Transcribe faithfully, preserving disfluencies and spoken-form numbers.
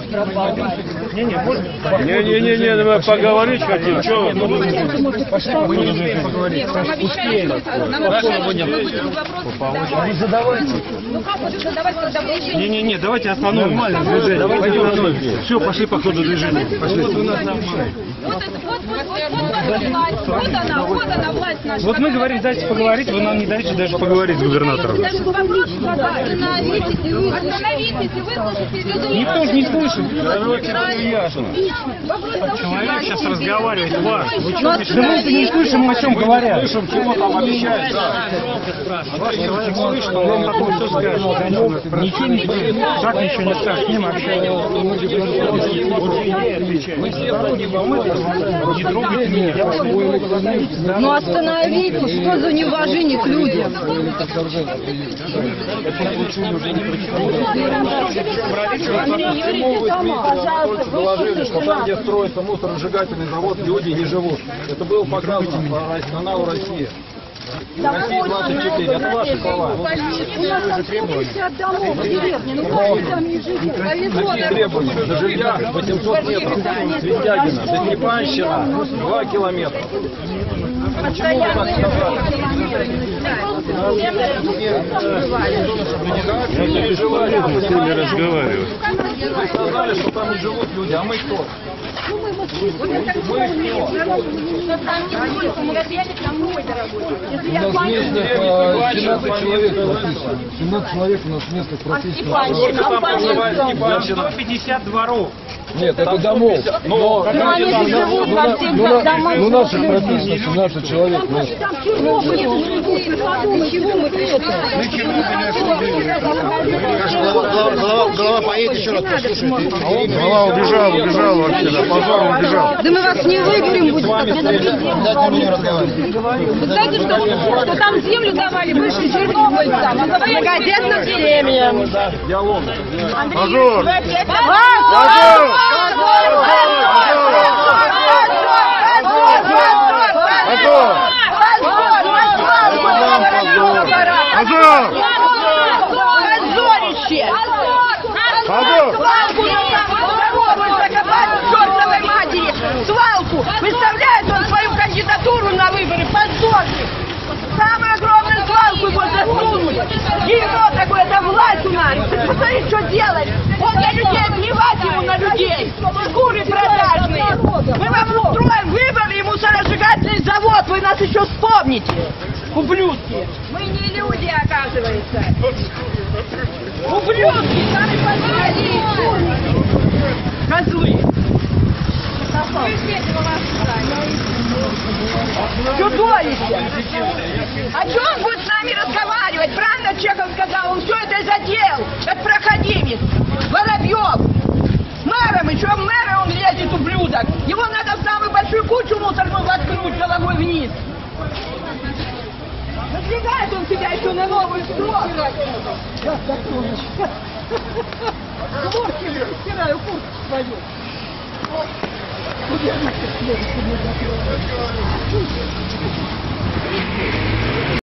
Не-не-не, мы поговорить хотим. Что? Мы не успеем поговорить. Успеем. Вы задавайте. Ну как вот задавать, когда вы... Не-не-не, давайте остановим. Движение. Все, пошли по ходу движения. Пошли. Вот это, вот, вот, вот, вот, власть. Вот она, вот она, власть наша. Вот мы говорим, дайте поговорить, вы нам не даете даже поговорить с губернатором. Даже вопрос задать. Остановитесь и выслушайте. Остановитесь и выслушайте. Никто же не слышит. Человек сейчас разговаривает, ваш. Вы что, Да мы не слышим, о чем говорят. слышим, чего там обещают? Ваш человек слышит, он вам такое все скажет. Ничего не слышит. Так ничего не скажет, с ним общается. Мы все заходим, а мы не трогайте меня. Ну остановитесь, что за неуважение к людям? Заложили, что там, где строится мусоросжигательный завод, люди не живут. Это было показано по каналу «Россия». Россия двадцать четыре, это ваши слова. Какие требования? До жилья восемьсот метров, Светягина, до Степанщина два километра. Почему вы так сказали? Не желали с ними разговаривать. Вы сказали, что там не живут люди, а мы кто? Мы кто? У нас местных семнадцать человек прописано. семнадцать человек у нас местных прописано. сто пятьдесят дворов. Нет, это домов. Но, Ну они же живут во всех домах. ну наших прописано семнадцать человек. Голова поедет еще раз, послушайте. Голова убежала, убежала вообще, да, позор убежал. Да мы вас не выберем, будем так Вы знаете, что, что там землю давали бывшим чернобыльцам, а многодетным семьям. Диалог. Позор! Позор! Позор! Позорище! Позор! Чертовой матери! Свалку! Выставляет он свою кандидатуру на выборы! Позорник! Самую огромную свалку его засунули! Дерьмо такое, это власть у нас! Ты посмотри, что делает! Он для людей, плевать ему на людей! Шкуры продажные! Мы вам устроим выборы и мусоросжигательный завод! Вы нас еще вспомните! Ублюдки! Мы не люди, оказывается! Ублюдки! Сами посмотри! Козлы! Чудовище! А что он будет с нами разговаривать? Правильно Чехов сказал, он все это задел, как проходимец. Воробьев! Мэром, и что мэра он лезет, ублюдок? Его надо в самую большую кучу мусорную воткнуть головой вниз. Надвигает он себя еще на новую строк. Сейчас, так, солнышко. Хлорки, стираю куртку свою. Вот.